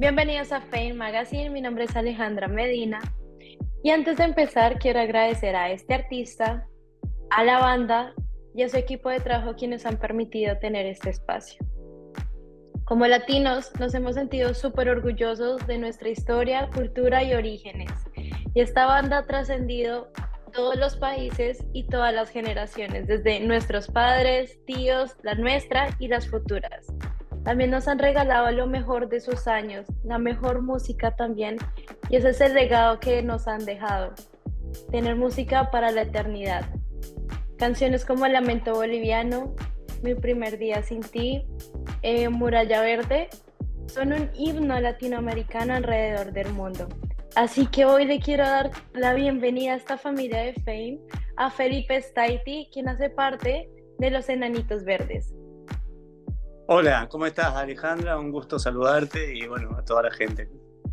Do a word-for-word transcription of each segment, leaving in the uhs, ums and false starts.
Bienvenidos a Fame Magazine, mi nombre es Alejandra Medina y antes de empezar quiero agradecer a este artista, a la banda y a su equipo de trabajo quienes han permitido tener este espacio. Como latinos nos hemos sentido súper orgullosos de nuestra historia, cultura y orígenes y esta banda ha trascendido todos los países y todas las generaciones, desde nuestros padres, tíos, la nuestra y las futuras. También nos han regalado lo mejor de sus años, la mejor música también, y ese es el legado que nos han dejado, tener música para la eternidad. Canciones como Lamento Boliviano, Mi primer día sin ti, eh, Muralla Verde, son un himno latinoamericano alrededor del mundo. Así que hoy le quiero dar la bienvenida a esta familia de Fame, a Felipe Staiti, quien hace parte de los Enanitos Verdes. Hola, ¿cómo estás, Alejandra? Un gusto saludarte y bueno, a toda la gente.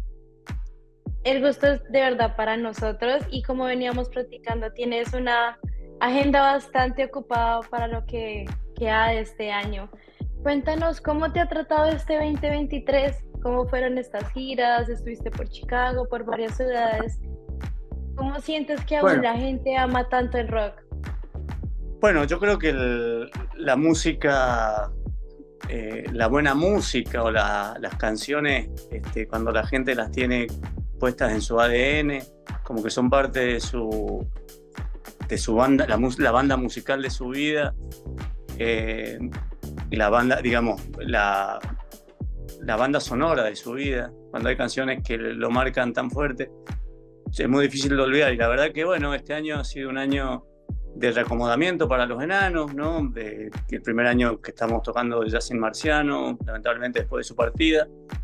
El gusto es de verdad para nosotros y como veníamos platicando, tienes una agenda bastante ocupada para lo que queda de este año. Cuéntanos cómo te ha tratado este veinte veintitrés, cómo fueron estas giras, estuviste por Chicago, por varias ciudades. ¿Cómo sientes que aún Bueno, la gente ama tanto el rock? bueno, yo creo que el- la música, eh, la buena música o la- las canciones, este, cuando la gente las tiene puestas en su A D N, como que son parte de su, de su banda, la, mus- la banda musical de su vida, eh, la banda, digamos, la, la banda sonora de su vida, cuando hay canciones que lo marcan tan fuerte, es muy difícil de olvidar. Y la verdad que, bueno, este año ha sido un año de reacomodamiento para los enanos, ¿no? De, el primer año que estamos tocando de Jazz Marciano, lamentablemente después de su partida.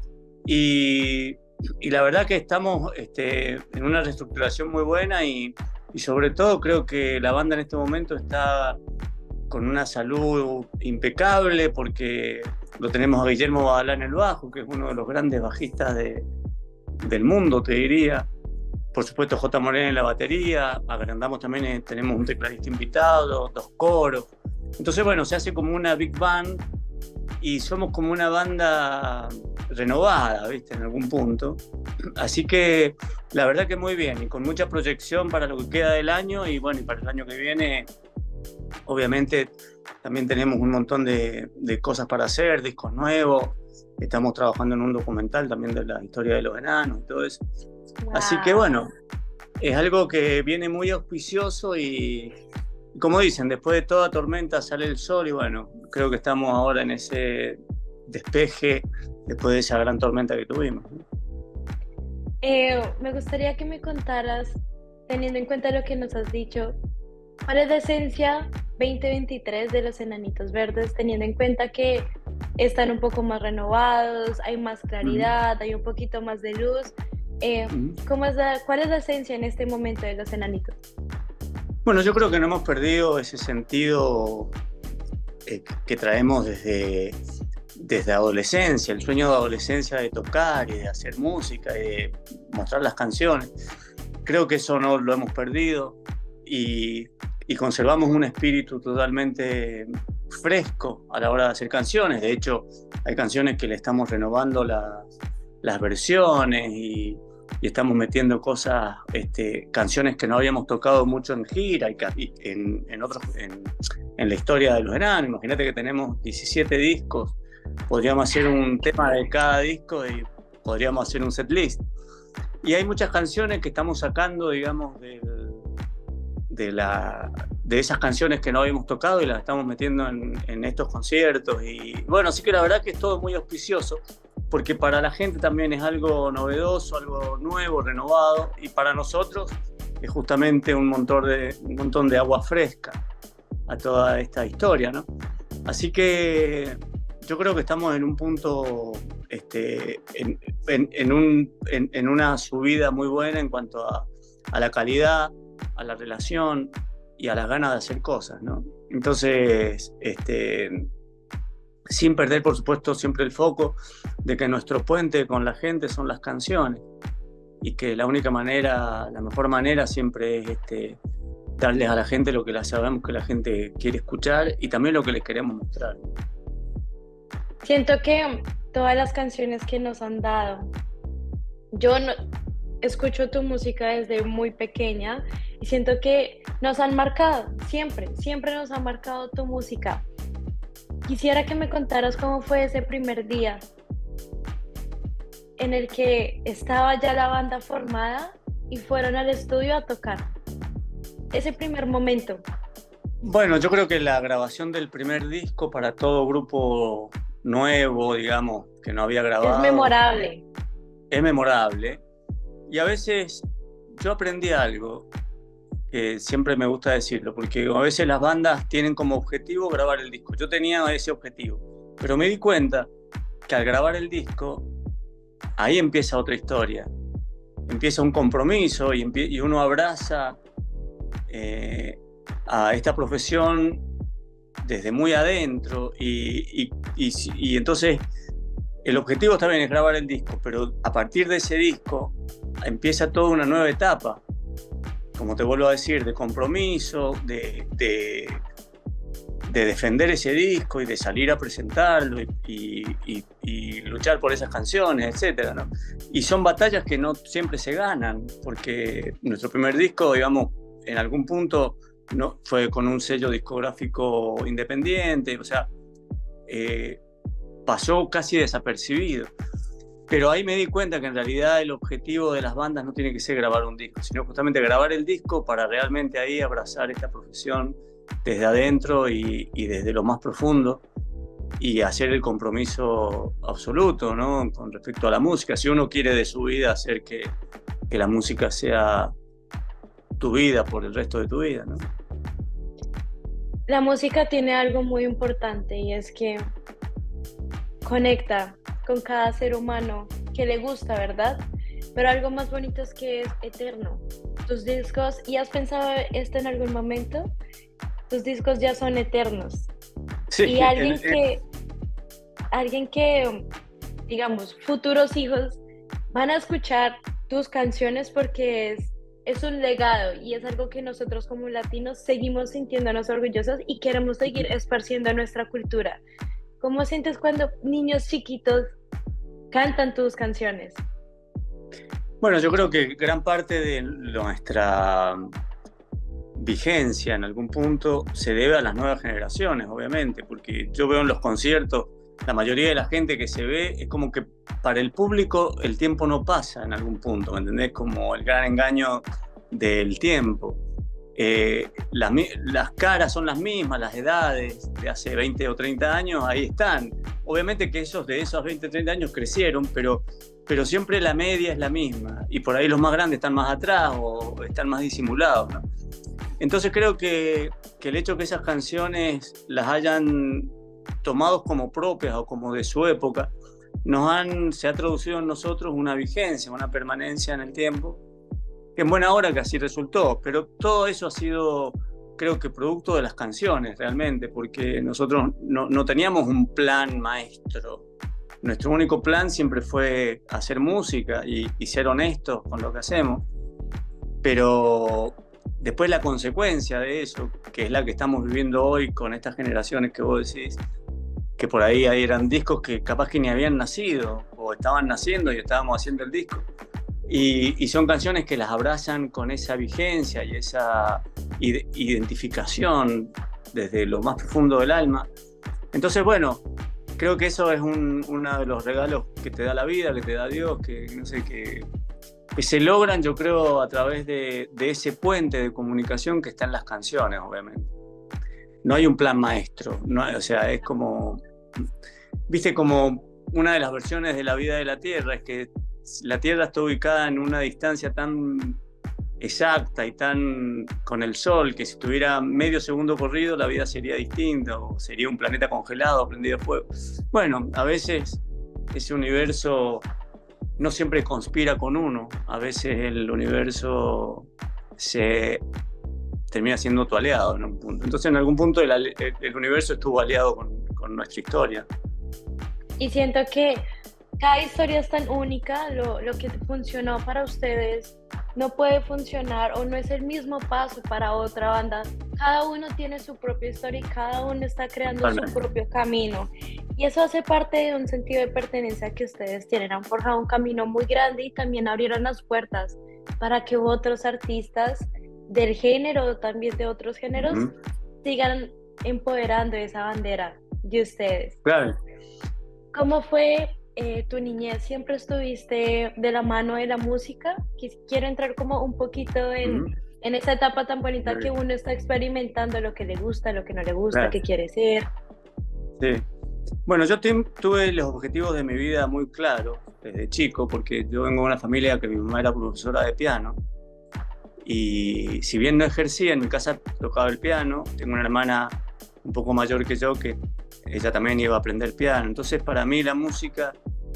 Y, y la verdad que estamos este, en una reestructuración muy buena y, y sobre todo creo que la banda en este momento está con una salud impecable porque lo tenemos a Guillermo Badalá en el bajo, que es uno de los grandes bajistas de, del mundo, te diría. Por supuesto, J. Morena en la batería, agrandamos también, eh, tenemos un tecladista invitado, dos coros. Entonces, bueno, se hace como una big band y somos como una banda renovada, ¿viste? En algún punto. Así que la verdad que muy bien y con mucha proyección para lo que queda del año y bueno, y para el año que viene, obviamente también tenemos un montón de, de cosas para hacer, discos nuevos. Estamos trabajando en un documental también de la historia de los enanos y todo eso. Así que Wow. bueno, es algo que viene muy auspicioso y, como dicen, después de toda tormenta sale el sol y bueno, creo que estamos ahora en ese despeje después de esa gran tormenta que tuvimos. Eh, me gustaría que me contaras, teniendo en cuenta lo que nos has dicho, ¿cuál es la esencia veinte veintitrés de los Enanitos Verdes, teniendo en cuenta que están un poco más renovados, hay más Uh-huh. claridad, hay un poquito más de luz? Eh, Uh-huh. ¿cómo es la- ¿Cuál es la esencia en este momento de los Enanitos? Bueno, yo creo que no hemos perdido ese sentido eh, que traemos desde, desde adolescencia, el sueño de adolescencia de tocar y de hacer música y de mostrar las canciones. Creo que eso no lo hemos perdido y, y conservamos un espíritu totalmente fresco a la hora de hacer canciones. De hecho, hay canciones que le estamos renovando las, las versiones y, y estamos metiendo cosas, este, canciones que no habíamos tocado mucho en gira y, y en, en, otros, en, en la historia de los enanos. Imagínate que tenemos diecisiete discos, podríamos hacer un tema de cada disco y podríamos hacer un setlist. Y hay muchas canciones que estamos sacando, digamos, del, de, la, de esas canciones que no habíamos tocado y las estamos metiendo en, en estos conciertos. Y bueno, así que la verdad que es todo muy auspicioso, porque para la gente también es algo novedoso, algo nuevo, renovado, y para nosotros es justamente un montón de, un montón de agua fresca a toda esta historia, ¿no? Así que yo creo que estamos en un punto, este, en, en, en, un, en, en una subida muy buena en cuanto a, a la calidad, a la relación y a las ganas de hacer cosas, ¿no? Entonces, este, sin perder, por supuesto, siempre el foco de que nuestro puente con la gente son las canciones y que la única manera, la mejor manera siempre es este, darles a la gente lo que la sabemos que la gente quiere escuchar y también lo que les queremos mostrar. Siento que todas las canciones que nos han dado. Yo no, escucho tu música desde muy pequeña y siento que nos han marcado, siempre, siempre nos ha marcado tu música. Quisiera que me contaras cómo fue ese primer día en el que estaba ya la banda formada y fueron al estudio a tocar. Ese primer momento. Bueno, yo creo que la grabación del primer disco para todo grupo nuevo, digamos, que no había grabado, es memorable. Es memorable. Y a veces yo aprendí algo que siempre me gusta decirlo, porque a veces las bandas tienen como objetivo grabar el disco. Yo tenía ese objetivo, pero me di cuenta que al grabar el disco, ahí empieza otra historia. Empieza un compromiso y, y uno abraza eh, a esta profesión desde muy adentro y, y, y, y entonces el objetivo también es grabar el disco, pero a partir de ese disco empieza toda una nueva etapa, como te vuelvo a decir, de compromiso, de, de, de defender ese disco y de salir a presentarlo y, y, y, y luchar por esas canciones, etcétera, ¿no? Y son batallas que no siempre se ganan, porque nuestro primer disco, digamos, en algún punto no, fue con un sello discográfico independiente, o sea, eh, pasó casi desapercibido. Pero ahí me di cuenta que en realidad el objetivo de las bandas no tiene que ser grabar un disco, sino justamente grabar el disco para realmente ahí abrazar esta profesión desde adentro y, y desde lo más profundo y hacer el compromiso absoluto, ¿no? Con respecto a la música. Si uno quiere de su vida hacer que, que la música sea tu vida por el resto de tu vida, ¿no? La música tiene algo muy importante y es que conecta con cada ser humano que le gusta, ¿verdad? Pero algo más bonito es que es eterno. Tus discos, ¿y has pensado esto en algún momento? Tus discos ya son eternos. Sí, y alguien el, el... que, alguien que, digamos, futuros hijos van a escuchar tus canciones porque es, es un legado y es algo que nosotros como latinos seguimos sintiéndonos orgullosos y queremos seguir esparciendo nuestra cultura. ¿Cómo sientes cuando niños chiquitos cantan tus canciones? Bueno, yo creo que gran parte de nuestra vigencia en algún punto se debe a las nuevas generaciones, obviamente, porque yo veo en los conciertos, la mayoría de la gente que se ve es como que para el público el tiempo no pasa en algún punto, ¿me entendés? Como el gran engaño del tiempo. Eh, las, las caras son las mismas, las edades de hace veinte o treinta años, ahí están. Obviamente que esos de esos veinte o treinta años crecieron, pero, pero siempre la media es la misma. Y por ahí los más grandes están más atrás o están más disimulados, ¿no? Entonces creo que, que el hecho que esas canciones las hayan tomado como propias o como de su época, nos han, se ha traducido en nosotros una vigencia, una permanencia en el tiempo, que en buena hora que así resultó, pero todo eso ha sido, creo que producto de las canciones realmente, porque nosotros no, no teníamos un plan maestro. Nuestro único plan siempre fue hacer música y, y ser honestos con lo que hacemos, pero después la consecuencia de eso, que es la que estamos viviendo hoy con estas generaciones que vos decís, que por ahí, ahí eran discos que capaz que ni habían nacido o estaban naciendo y estábamos haciendo el disco. Y, y son canciones que las abrazan con esa vigencia y esa identificación desde lo más profundo del alma. Entonces, bueno, creo que eso es un, uno de los regalos que te da la vida, que te da Dios, que no sé, que, que se logran, yo creo, a través de, de ese puente de comunicación que está en las canciones, obviamente. No hay un plan maestro, no hay, o sea, es como, viste, como una de las versiones de la vida de la Tierra, es que la Tierra está ubicada en una distancia tan exacta y tan con el Sol, que si tuviera medio segundo corrido la vida sería distinta, o sería un planeta congelado, prendido a fuego. Bueno, a veces ese universo no siempre conspira con uno, a veces el universo se termina siendo tu aliado en un punto. Entonces en algún punto el, el, el universo estuvo aliado con, con nuestra historia. Y siento que cada historia es tan única, lo, lo que funcionó para ustedes no puede funcionar o no es el mismo paso para otra banda. Cada uno tiene su propia historia y cada uno está creando Totalmente. Su propio camino. Y eso hace parte de un sentido de pertenencia que ustedes tienen. Han forjado un camino muy grande y también abrieron las puertas para que otros artistas del género, también de otros géneros, Ujú. sigan empoderando esa bandera de ustedes. Claro. ¿Cómo fue eh, tu niñez? ¿Siempre estuviste de la mano de la música? Quis- Quiero entrar como un poquito en, Ujú. en esa etapa tan bonita que uno está experimentando lo que le gusta, lo que no le gusta, Claro, qué quiere ser. sí. Bueno, yo tem- tuve los objetivos de mi vida muy claros desde chico, porque yo vengo de una familia que mi mamá era profesora de piano, y si bien no ejercía, en mi casa tocaba el piano. Tengo una hermana un poco mayor que yo que ella también iba a aprender piano. Entonces, para mí la música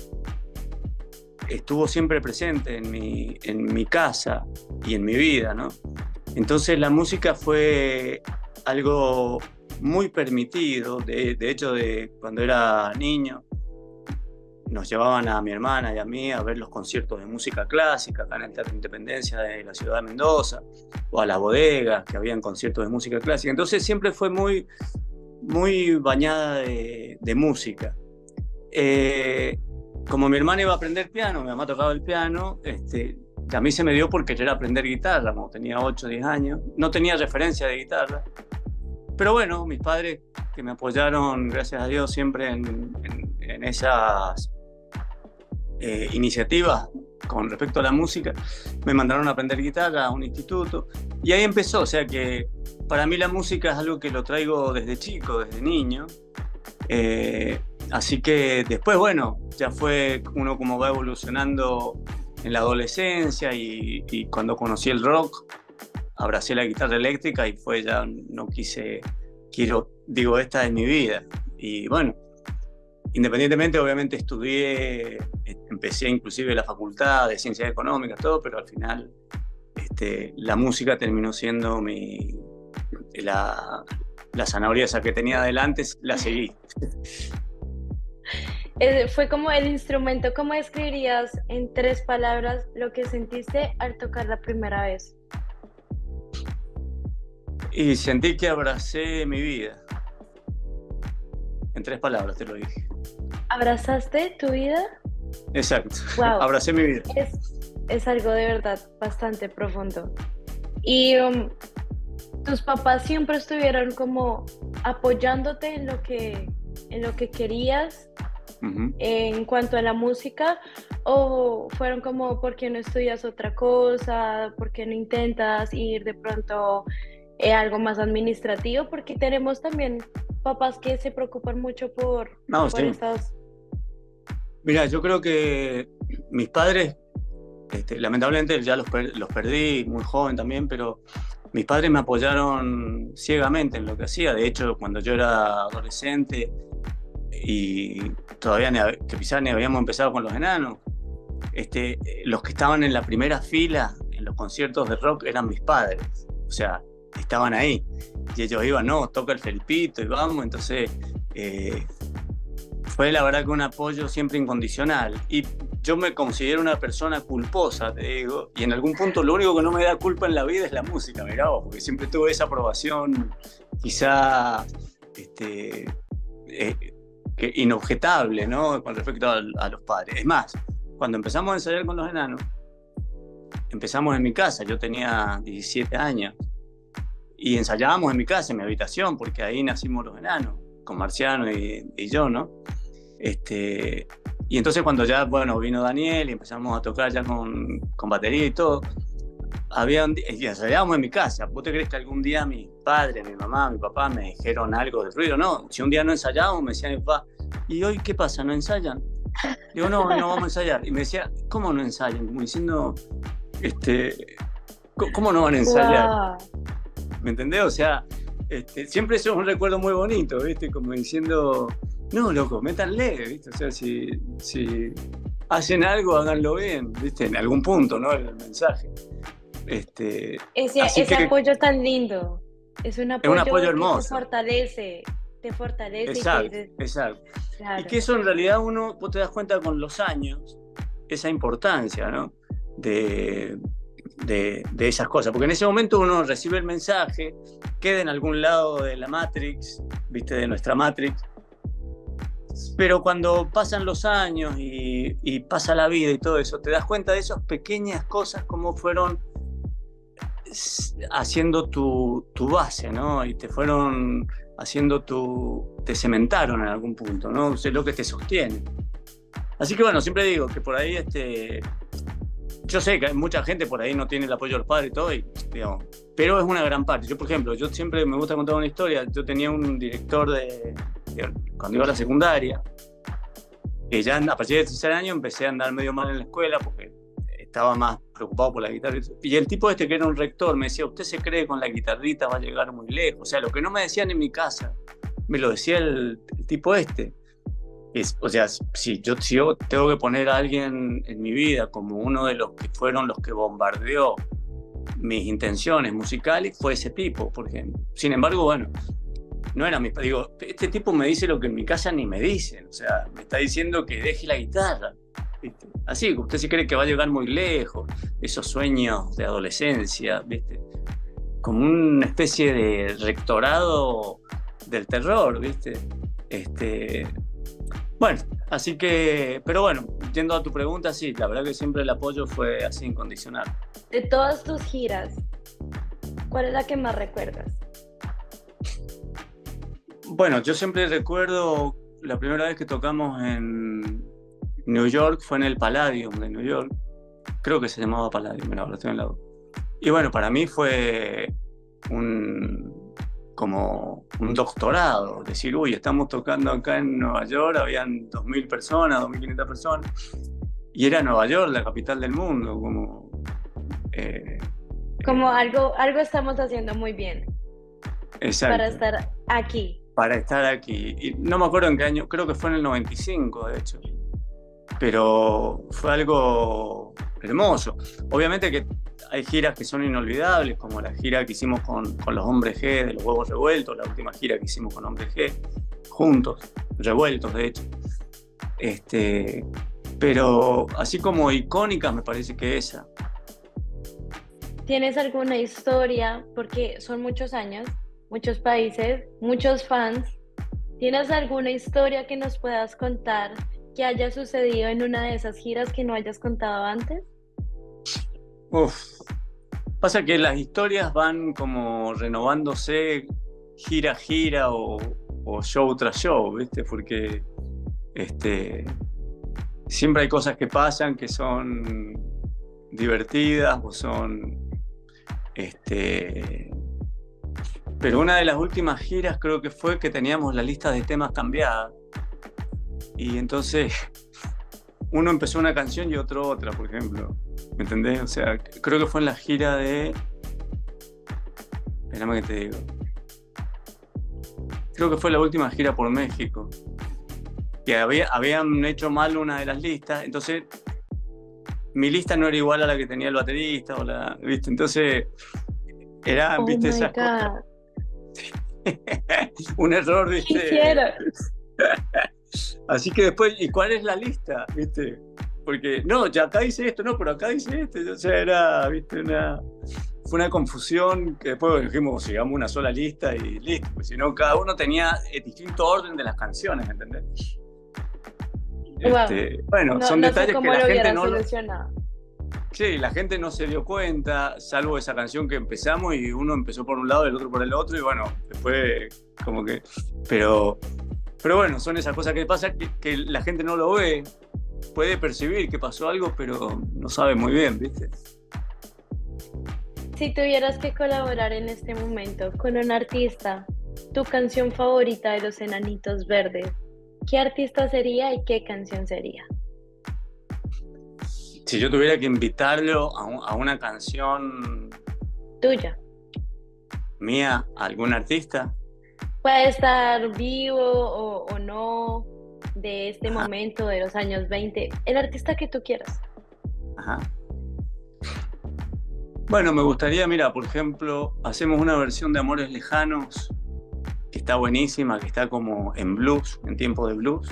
estuvo siempre presente en mi, en mi casa y en mi vida, ¿no? Entonces la música fue algo muy permitido. De, de hecho, de cuando era niño, nos llevaban a mi hermana y a mí a ver los conciertos de música clásica acá en el Teatro Independencia de la ciudad de Mendoza, o a las bodegas que habían conciertos de música clásica. Entonces siempre fue muy, muy bañada de, de música. Eh, como mi hermana iba a aprender piano, mi mamá tocaba el piano, este, a mí se me dio por querer aprender guitarra, como tenía ocho o diez años. No tenía referencia de guitarra, pero bueno, mis padres, que me apoyaron, gracias a Dios, siempre en, en, en esas eh, iniciativas con respecto a la música, me mandaron a aprender guitarra a un instituto, y ahí empezó. O sea que para mí la música es algo que lo traigo desde chico, desde niño. Eh, así que después, bueno, ya fue uno como va evolucionando en la adolescencia, y, y cuando conocí el rock, abracé la guitarra eléctrica y fue ya, no quise, quiero, digo, esta es mi vida. Y bueno, independientemente, obviamente estudié, empecé inclusive la facultad de Ciencias Económicas, todo, pero al final este, la música terminó siendo mi, la, la zanahoria esa que tenía adelante, la seguí. Eh, fue como el instrumento. ¿Cómo describirías en tres palabras lo que sentiste al tocar la primera vez? Y sentí que abracé mi vida. En tres palabras te lo dije. ¿Abrazaste tu vida? Exacto. Wow, Abracé mi vida. es, es algo de verdad bastante profundo. Y um, tus papás siempre estuvieron como apoyándote en lo que, en lo que querías Uh-huh. en cuanto a la música, o fueron como, ¿por qué no estudias otra cosa? ¿Por qué no intentas ir de pronto eh, algo más administrativo? Porque tenemos también papás que se preocupan mucho por, No, por sí. estas... Mira, yo creo que mis padres, este, lamentablemente ya los, per- los perdí muy joven también, pero mis padres me apoyaron ciegamente en lo que hacía. De hecho, cuando yo era adolescente y todavía ni, hab- que quizás ni habíamos empezado con los enanos, este, los que estaban en la primera fila en los conciertos de rock eran mis padres. O sea, estaban ahí. Y ellos iban, no, toca el Felipito y vamos. Entonces, eh, fue la verdad que un apoyo siempre incondicional. Y yo me considero una persona culposa, te digo, y en algún punto lo único que no me da culpa en la vida es la música, mirá vos, porque siempre tuve esa aprobación quizá este, eh, que inobjetable, ¿no? Con respecto a, a los padres. Es más, cuando empezamos a ensayar con los enanos, empezamos en mi casa. Yo tenía diecisiete años y ensayábamos en mi casa, en mi habitación, porque ahí nacimos los enanos, con Marciano y, y yo, ¿no? Este, y entonces cuando ya, bueno, vino Daniel y empezamos a tocar ya con, con batería y todo, había un, y ensayábamos en mi casa. ¿Vos te crees que algún día mi padre, mi mamá, mi papá me dijeron algo de ruido? No, si un día no ensayábamos, me decía mi papá, ¿y hoy qué pasa? ¿No ensayan? Digo, no, no vamos a ensayar. Y me decía, ¿cómo no ensayan? Como diciendo, este, ¿cómo no van a ensayar? Wow. ¿Me entendés? O sea, este, siempre eso es un recuerdo muy bonito, ¿viste? Como diciendo, no, loco, métanle, ¿viste? O sea, si, si hacen algo, háganlo bien, ¿viste? En algún punto, ¿no? El mensaje. Este, Ese, así ese que apoyo tan lindo. Es un es apoyo, un apoyo que hermoso. te fortalece, te fortalece. Exacto, y te dice, exacto. claro. Y que eso en realidad uno, vos te das cuenta con los años, esa importancia, ¿no? De, de, de esas cosas. Porque en ese momento uno recibe el mensaje, queda en algún lado de la Matrix, ¿viste? De nuestra Matrix, Pero cuando pasan los años y, y pasa la vida y todo eso, te das cuenta de esas pequeñas cosas como fueron haciendo tu, tu base, ¿no? Y te fueron haciendo tu... te cementaron en algún punto, ¿no? Es lo que te sostiene. Así que bueno, siempre digo que por ahí, este, yo sé que hay mucha gente por ahí no tiene el apoyo de los padres y todo, y, digamos, pero es una gran parte. Yo, por ejemplo, yo siempre me gusta contar una historia. Yo tenía un director de, de cuando iba a la secundaria, que ya a partir del tercer año empecé a andar medio mal en la escuela porque estaba más preocupado por la guitarra. Y el tipo este, que era un rector, me decía: usted se cree que con la guitarrita va a llegar muy lejos. O sea, lo que no me decían en mi casa, me lo decía el, el tipo este. Es, o sea, si yo, si yo tengo que poner a alguien en mi vida como uno de los que fueron los que bombardeó mis intenciones musicales, fue ese tipo, por ejemplo. Sin embargo, bueno, no era mi... Digo, este tipo me dice lo que en mi casa ni me dicen. O sea, me está diciendo que deje la guitarra, ¿viste? Así, usted se cree que va a llegar muy lejos, esos sueños de adolescencia, ¿viste? Como una especie de rectorado del terror, ¿viste? Este... Bueno, así que, pero bueno, yendo a tu pregunta, sí, la verdad que siempre el apoyo fue así incondicional. De todas tus giras, ¿cuál es la que más recuerdas? Bueno, yo siempre recuerdo la primera vez que tocamos en New York, fue en el Palladium de New York. Creo que se llamaba Palladium, mira, ahora estoy en la duda. Y bueno, para mí fue un... como un doctorado, decir, uy, estamos tocando acá en Nueva York, habían dos mil personas, dos mil quinientas personas, y era Nueva York, la capital del mundo, como... Eh, como eh, algo, algo estamos haciendo muy bien. Exacto. Para estar aquí. Para estar aquí. Y no me acuerdo en qué año, creo que fue en el noventa y cinco, de hecho. Pero fue algo hermoso. Obviamente que hay giras que son inolvidables, como la gira que hicimos con, con los Hombres G de los Huevos Revueltos, la última gira que hicimos con Hombres G, juntos, revueltos de hecho. Este, pero así como icónicas me parece que esa. ¿Tienes alguna historia? Porque son muchos años, muchos países, muchos fans. ¿Tienes alguna historia que nos puedas contar que haya sucedido en una de esas giras que no hayas contado antes? Uf. Pasa que las historias van como renovándose gira a gira o, o show tras show, ¿viste? Porque este, siempre hay cosas que pasan que son divertidas o son... Este, pero una de las últimas giras creo que fue que teníamos la lista de temas cambiada. Y entonces uno empezó una canción y otro otra, por ejemplo. ¿Me entendés? O sea, creo que fue en la gira de... Espérame que te digo. Creo que fue la última gira por México. Que había, habían hecho mal una de las listas. Entonces, mi lista no era igual a la que tenía el baterista. O la, ¿viste? Entonces, era, Oh ¿viste? my Esas God. cosas. Un error, ¿viste? ¿Qué hicieron? Así que después, ¿y cuál es la lista? ¿Viste? Porque, no, ya acá dice esto, no, pero acá dice esto. O sea, era, ¿viste? Una, fue una confusión que después bueno, dijimos, sigamos una sola lista y listo. Pues si no, cada uno tenía el distinto orden de las canciones, ¿entendés? Wow. Este, bueno, no, son no detalles sé cómo que la lo gente hubieran no... solucionado. Sí, la gente no se dio cuenta, salvo esa canción que empezamos y uno empezó por un lado y el otro por el otro y bueno, después como que... Pero, pero bueno, son esas cosas que pasan que, que la gente no lo ve, puede percibir que pasó algo, pero no sabe muy bien, ¿viste? Si tuvieras que colaborar en este momento con un artista, tu canción favorita de Los Enanitos Verdes, ¿qué artista sería y qué canción sería? Si yo tuviera que invitarlo a, un, a una canción Tuya. mía, a algún artista. Puede estar vivo o, o no, de este Ajá. momento, de los años veinte, el artista que tú quieras. Ajá. Bueno, me gustaría, mira, por ejemplo, hacemos una versión de Amores Lejanos que está buenísima, que está como en blues, en tiempo de blues.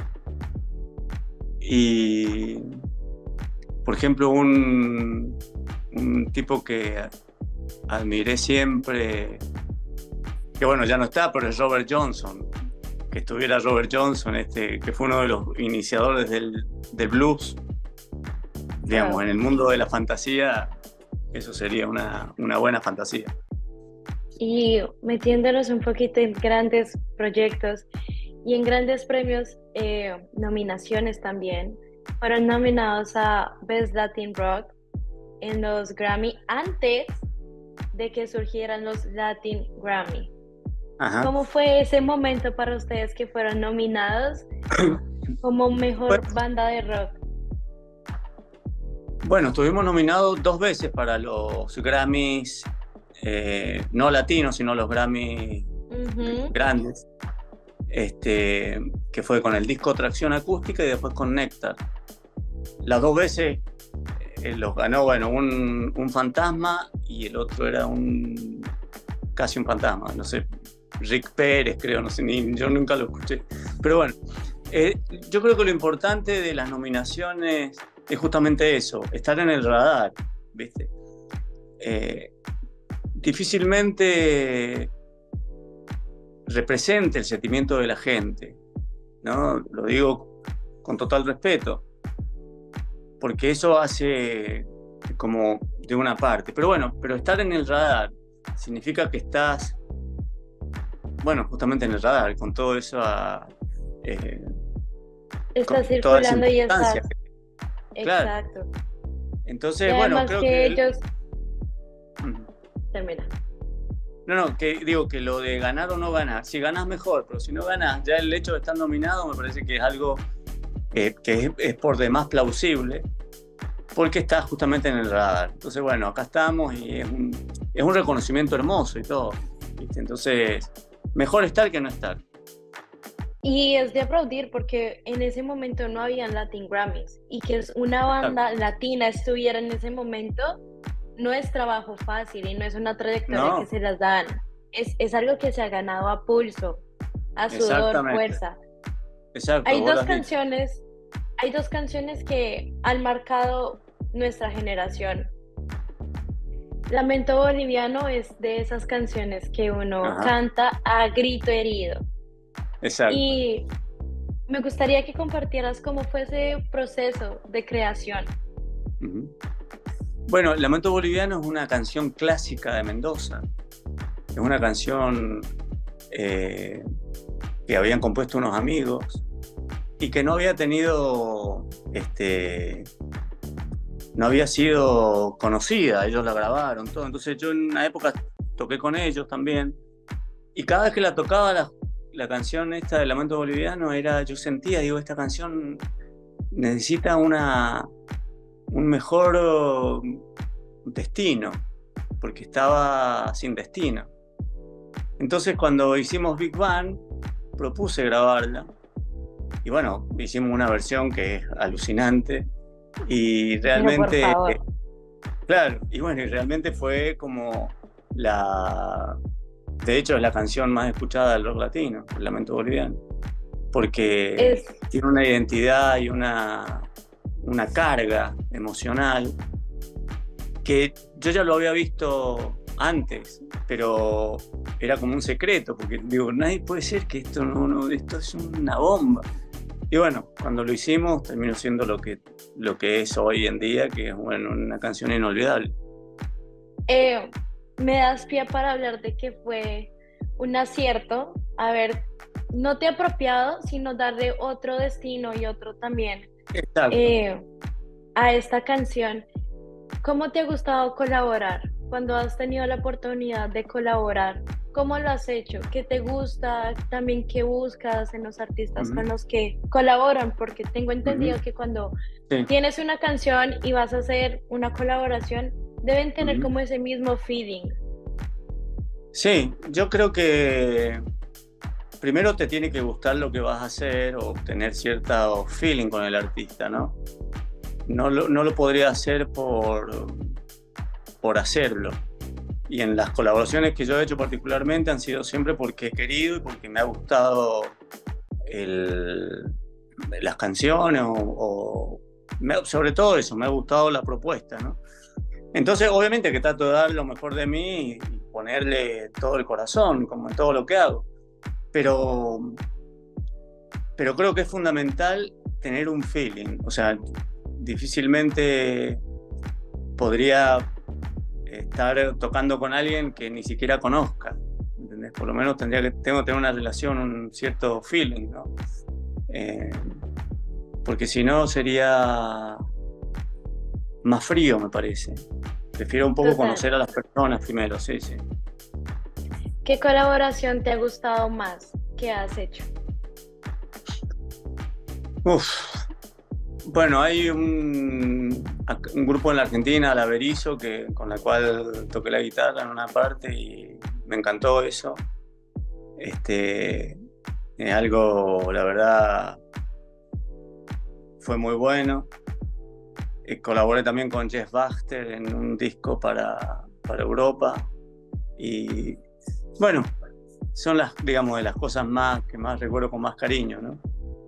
Y, por ejemplo, un, un tipo que admiré siempre, que bueno, ya no está, pero es Robert Johnson. que estuviera Robert Johnson, este, que fue uno de los iniciadores del, del blues. Digamos, Wow. en el mundo de la fantasía, eso sería una, una buena fantasía. Y metiéndonos un poquito en grandes proyectos y en grandes premios, eh, nominaciones también, fueron nominados a Best Latin Rock en los Grammy antes de que surgieran los Latin Grammy. Ajá. ¿Cómo fue ese momento para ustedes que fueron nominados como mejor Bueno, banda de rock? bueno, estuvimos nominados dos veces para los Grammys, eh, no latinos, sino los Grammys Ujú. grandes, este, que fue con el disco Tracción Acústica y después con Néctar. Las dos veces eh, los ganó, bueno, un, un fantasma y el otro era un casi un fantasma, no sé, Rick Pérez, creo, no sé, ni, yo nunca lo escuché. Pero bueno, eh, yo creo que lo importante de las nominaciones es justamente eso, estar en el radar, ¿viste? Eh, difícilmente representa el sentimiento de la gente, ¿no? Lo digo con total respeto, porque eso hace como de una parte. Pero bueno, pero estar en el radar significa que estás, bueno, justamente en el radar, con todo eso, eh, Estás con toda esa circulando y importancia. estás. Claro. Exacto. Entonces, Y bueno, además creo que que... ellos. Termina. No, no, que digo que lo de ganar o no ganar, si ganas mejor, pero si no ganas, ya el hecho de estar nominado me parece que es algo eh, que es, es por demás plausible, porque está justamente en el radar. Entonces, bueno, acá estamos y es un, es un reconocimiento hermoso y todo, ¿viste? Entonces, mejor estar que no estar. Y es de aplaudir porque en ese momento no habían Latin Grammys y que una banda latina estuviera en ese momento no es trabajo fácil y no es una trayectoria No, que se las dan. Es, es algo que se ha ganado a pulso, a sudor, exactamente. fuerza. Exacto, Hay vos lo dos has dicho. canciones, hay dos canciones que han marcado nuestra generación. Lamento Boliviano es de esas canciones que uno Ajá, canta a grito herido. exacto. Y me gustaría que compartieras cómo fue ese proceso de creación. Uh-huh. Bueno, Lamento Boliviano es una canción clásica de Mendoza. Es una canción eh, que habían compuesto unos amigos y que no había tenido, este, no había sido conocida. Ellos la grabaron, todo. Entonces yo en una época toqué con ellos también. Y cada vez que la tocaba la, la canción esta de Lamento Boliviano, era, yo sentía, digo, esta canción necesita una... un mejor destino, porque estaba sin destino. Entonces cuando hicimos Big Bang, propuse grabarla, y bueno, hicimos una versión que es alucinante, y Pero por realmente, favor. claro, y bueno, y realmente fue como la, de hecho es la canción más escuchada del rock latino, el Lamento Boliviano, porque Es, tiene una identidad y una una carga emocional que yo ya lo había visto antes, pero era como un secreto, porque digo, nadie puede ser que esto no, no, esto es una bomba. Y bueno, cuando lo hicimos terminó siendo lo que, lo que es hoy en día, que es bueno, una canción inolvidable. eh, me das pie para hablar de que fue un acierto haber no te apropiado, sino darle otro destino y otro también Exacto. eh, a esta canción. ¿Cómo te ha gustado colaborar? Cuando has tenido la oportunidad de colaborar, ¿cómo lo has hecho? ¿Qué te gusta? También, ¿qué buscas en los artistas uh-huh. con los que colaboran? Porque tengo entendido uh-huh. que cuando sí. tienes una canción y vas a hacer una colaboración, deben tener uh-huh. como ese mismo feeling. Sí, yo creo que primero te tiene que gustar lo que vas a hacer o tener cierto feeling con el artista, ¿no? No lo, no lo podría hacer por, por hacerlo. Y en las colaboraciones que yo he hecho particularmente han sido siempre porque he querido y porque me ha gustado el, las canciones o, o me, sobre todo eso, me ha gustado la propuesta, ¿no? Entonces obviamente que trato de dar lo mejor de mí y ponerle todo el corazón, como en todo lo que hago. Pero pero creo que es fundamental tener un feeling. O sea, difícilmente podría estar tocando con alguien que ni siquiera conozca, ¿entendés? Por lo menos tendría que, tengo que tener una relación, un cierto feeling, ¿no? Eh, porque si no sería más frío, me parece. Prefiero un poco Total. conocer a las personas primero, sí, sí. ¿Qué colaboración te ha gustado más que has hecho? Uf. Bueno, hay un, un grupo en la Argentina, La Berizo, que, con la cual toqué la guitarra en una parte y me encantó eso. Este, es algo, la verdad, fue muy bueno. Eh, colaboré también con Jeff Baxter en un disco para, para Europa. Y bueno, son las, digamos, de las cosas más que más recuerdo con más cariño, ¿no?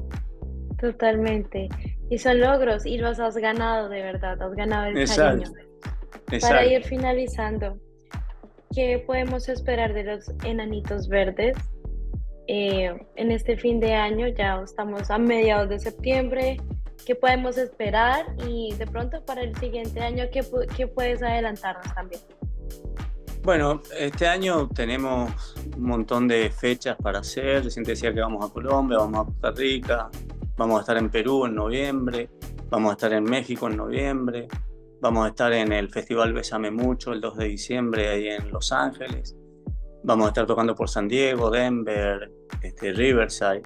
Totalmente. Y son logros y los has ganado de verdad, has ganado el Exacto, cariño. exacto. Para ir finalizando, ¿qué podemos esperar de los Enanitos Verdes eh, en este fin de año? Ya estamos a mediados de septiembre. ¿Qué podemos esperar? Y de pronto para el siguiente año, ¿qué, qué puedes adelantarnos también? Bueno, este año tenemos un montón de fechas para hacer. Recién te decía que vamos a Colombia, vamos a Costa Rica, vamos a estar en Perú en noviembre, vamos a estar en México en noviembre, vamos a estar en el Festival Bésame Mucho el dos de diciembre ahí en Los Ángeles, vamos a estar tocando por San Diego, Denver, este, Riverside.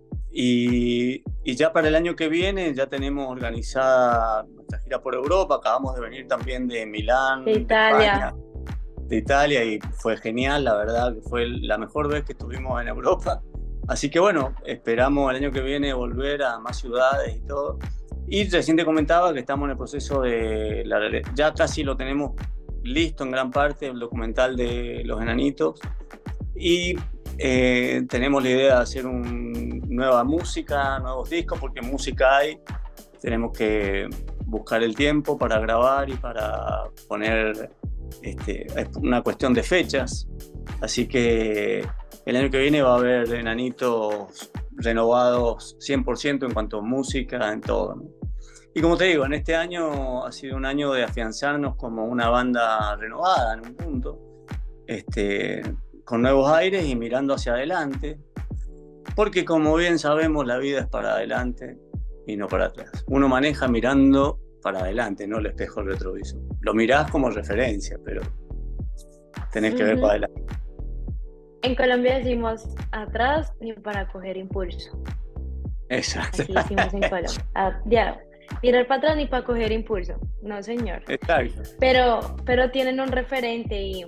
Y, y ya para el año que viene ya tenemos organizada nuestra gira por Europa. Acabamos de venir también de Milán, De de Italia. España, de Italia, y fue genial, la verdad, que fue la mejor vez que estuvimos en Europa. Así que bueno, esperamos el año que viene volver a más ciudades y todo. Y recién te comentaba que estamos en el proceso de, la, ya casi lo tenemos listo en gran parte, el documental de Los Enanitos. Y eh, tenemos la idea de hacer un, nueva música, nuevos discos, porque música hay. Tenemos que buscar el tiempo para grabar y para poner, este, es una cuestión de fechas. Así que el año que viene va a haber Enanitos renovados cien por ciento en cuanto a música, en todo, ¿no? Y como te digo, en este año ha sido un año de afianzarnos como una banda renovada en un punto, este, con nuevos aires y mirando hacia adelante, porque como bien sabemos la vida es para adelante y no para atrás. Uno maneja mirando para adelante, no el espejo retrovisor. Lo mirás como referencia, pero tenés que uh-huh. ver para adelante. En Colombia decimos atrás ni para coger impulso. Exacto. Así decimos en Colombia. Ah, ya, tirar para atrás ni para coger impulso. No, señor. Exacto. Pero, pero tienen un referente y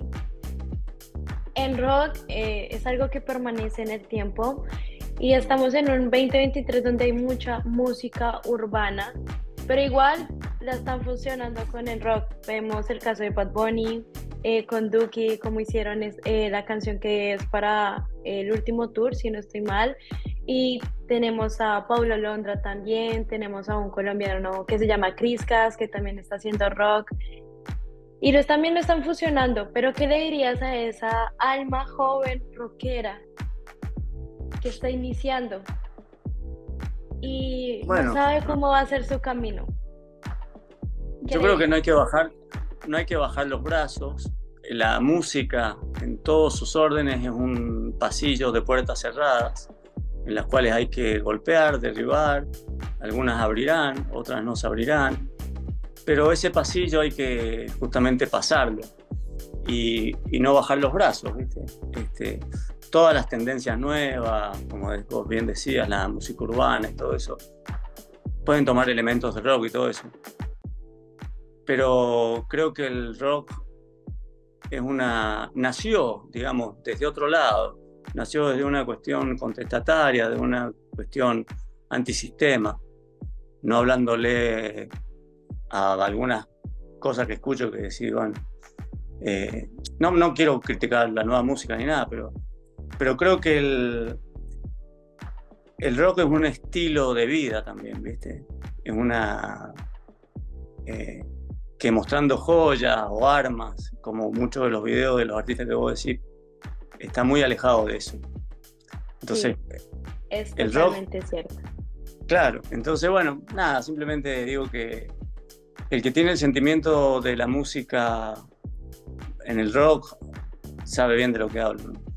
en rock eh, es algo que permanece en el tiempo y estamos en un veinte veintitrés donde hay mucha música urbana, pero igual la están funcionando con el rock. Vemos el caso de Bad Bunny, eh, con Duki, como hicieron es, eh, la canción que es para el último tour, si no estoy mal, y tenemos a Paulo Londra también, tenemos a un colombiano que se llama Criscas, que también está haciendo rock, y los también lo están fusionando. Pero ¿qué le dirías a esa alma joven rockera que está iniciando y bueno, no sabe cómo va a ser su camino? Yo creo que no hay que bajar, no hay que bajar los brazos. La música en todos sus órdenes es un pasillo de puertas cerradas en las cuales hay que golpear, derribar. Algunas abrirán, otras no se abrirán, pero ese pasillo hay que justamente pasarlo y, y no bajar los brazos, ¿viste? Este, todas las tendencias nuevas, como vos bien decías, la música urbana y todo eso, pueden tomar elementos de rock y todo eso. Pero creo que el rock es una, nació, digamos, desde otro lado, nació desde una cuestión contestataria, de una cuestión antisistema, no hablándole a algunas cosas que escucho que decís, bueno, eh, no, no quiero criticar la nueva música ni nada, pero, pero creo que el, el rock es un estilo de vida también, ¿viste? Es una... Eh, que mostrando joyas o armas, como muchos de los videos de los artistas que vos decís, está muy alejado de eso. Entonces, sí. Es El rock, totalmente cierto. claro. Entonces, bueno, nada, simplemente digo que el que tiene el sentimiento de la música en el rock sabe bien de lo que hablo, ¿no?